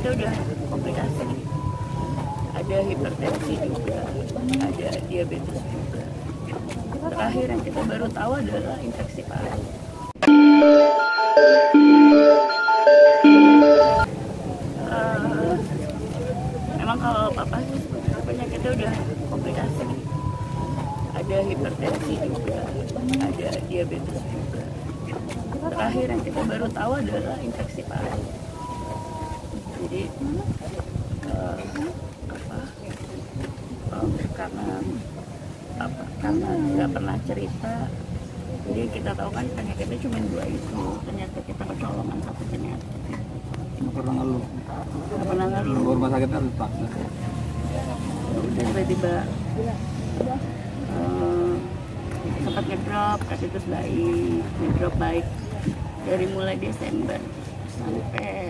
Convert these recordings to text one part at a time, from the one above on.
kita udah komplikasi, ada hipertensi juga, ada diabetes juga. Terakhir yang kita baru tahu adalah infeksi paru. Memang kalau papa sih penyakitnya udah komplikasi, ada hipertensi juga, ada diabetes juga. Terakhir yang kita baru tahu adalah infeksi paru. Jadi karena nggak pernah cerita, jadi kita tahu kan penyakitnya cuma 2 itu. Ternyata kita kecolongan satu penyakit. Nggak pernah ngeluh. Ngeluh. Rumah sakitnya dipaksa. Udah tiba-tiba sempat ngedrop, kasus baik dari mulai Desember sampai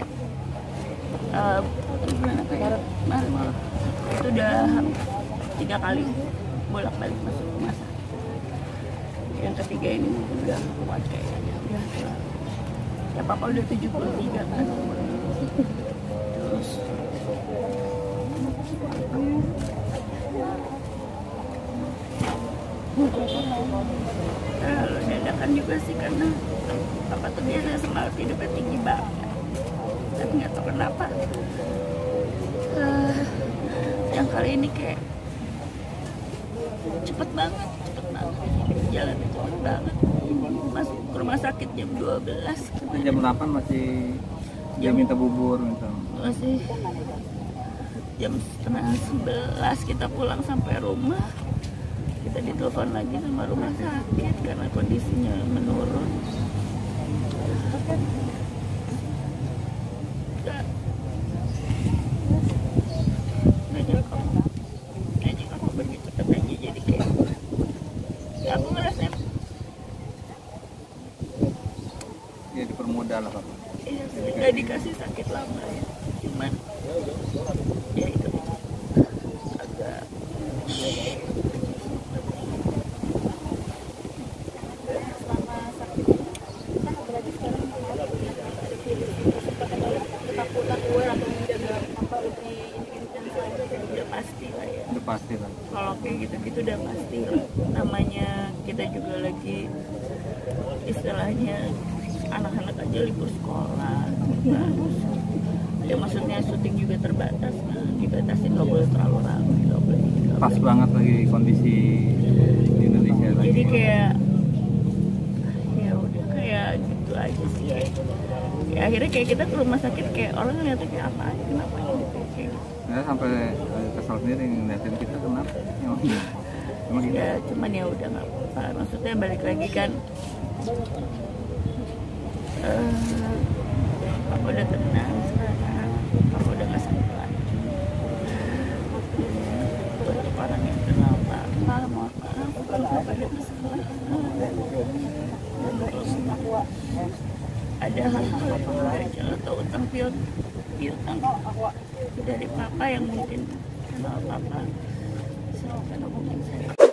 Maret. Itu udah 3 kali bolak-balik masuk rumah sakit. Yang ketiga ini mungkin udah kuat kayaknya, udah ya papa udah 73 kan. Terus terlalu dadakan juga sih, karena papa tuh biasa semangat hidupnya tinggi banget, tapi nggak tahu kenapa yang kali ini kayak cepet banget jalannya cepet banget. Masuk ke rumah sakit jam 12. Jam 8 masih dia minta bubur masih jam setengah 11 kita pulang sampai rumah. Kita ditelepon lagi sama rumah sakit karena kondisinya menurun. Nggak nyangka begitu katanya, jadi kayak aku ngerasa ya dipermudah lah Pak. iya, nggak dikasih sakit lama ya, cuman ya itu agak udah pasti lah. Kalau kayak gitu udah pasti lah. Namanya kita juga lagi istilahnya anak-anak aja libur sekolah, terus ya maksudnya syuting juga terbatas, nah dibatasin, nggak boleh terlalu ramai, nggak boleh. Pas banget lagi kondisi di Indonesia lagi. Jadi kayak ya udah kayak gitu aja sih. Ya, akhirnya kayak kita ke rumah sakit kayak orang ngeliatnya kayak apa aja, kenapa gitu kayak gitu. Ya, sampai kesal sendiri ngeliatin kita kenapa. Emang gitu. Ya cuman ya udah nggak apa-apa, maksudnya balik lagi kan. Aku udah tenang sekarang, aku udah nggak sakit lagi. Untuk orang yang kenal papa, mohon maaf kalau papa ada kesalahan. Dan terus ada hal-hal pembelajaran atau utang piutang dari papa yang mungkin kenal papa, silahkan hubungin saya.